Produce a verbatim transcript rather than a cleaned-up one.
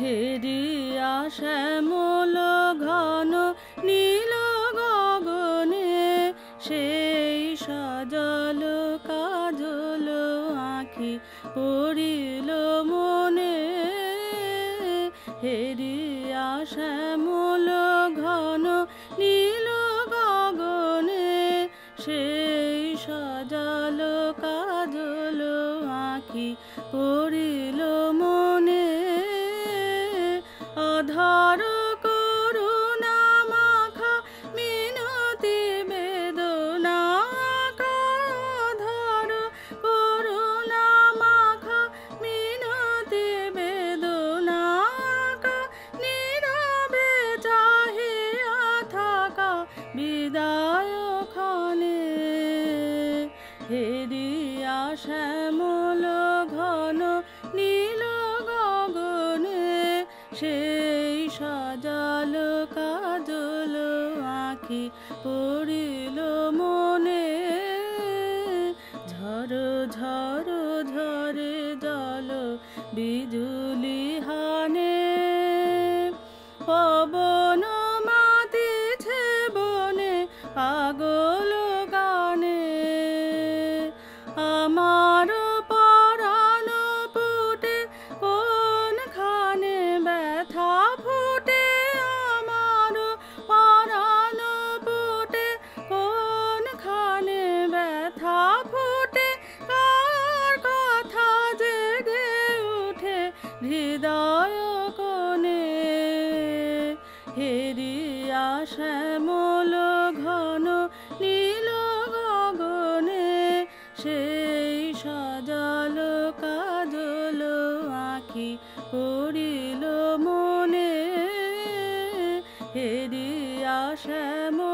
হেরিয়া শ্যামল ঘন নীল গগনে সেই সজল কাজল আঁখি পড়িল মনে। হেরিয়া শ্যামল ঘন নীল গগনে সেই সজল কাজল আঁখি পড়িল মনে। অধর করুণা মাখা মিনতি বেদনা, অধর করুণা মাখা মিনতি বেদনা, নীরবে চাহিয়া থাকা বিদায় ক্ষণে। হেরিয়া শ্যামল ঘন নীল গগনে সেই সজল কাজল আঁখি পড়িল মনে। ঝড় ঝড় ঝরে জল বিজুলি হানে, পবন মাতিছে বনে পাগল গানে। আমার পরাণ ফুটে কোনখানে ব্যথা ফুটে, আমার পরাণ ফুটে কোনখানে ব্যথা ফুটে। কার কথা জেগে উঠে হৃদয় কোণে। হেরিয়া শ্যামল ঘন নীল গগনে সেই সজল কাজল আঁখি পড়িল মনে। হেরিয়া শ্যামল